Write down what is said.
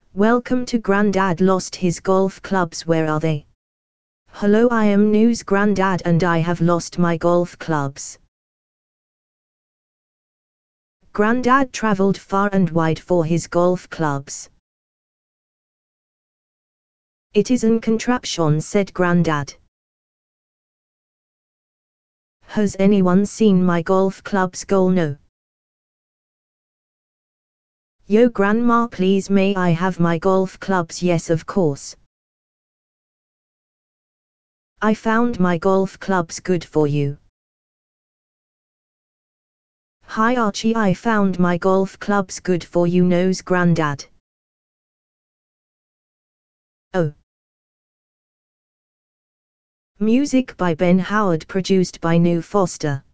Welcome to Grandad lost his golf clubs. Where are they? Hello, I am News Grandad and I have lost my golf clubs. Grandad travelled far and wide for his golf clubs. It is an contraption, said Grandad. Has anyone seen my golf clubs? Go no. Yo grandma, please may I have my golf clubs? Yes, of course. I found my golf clubs, good for you. Hi Archie, I found my golf clubs, good for you, knows Grandad. Oh. Music by Ben Howard, produced by New Foster.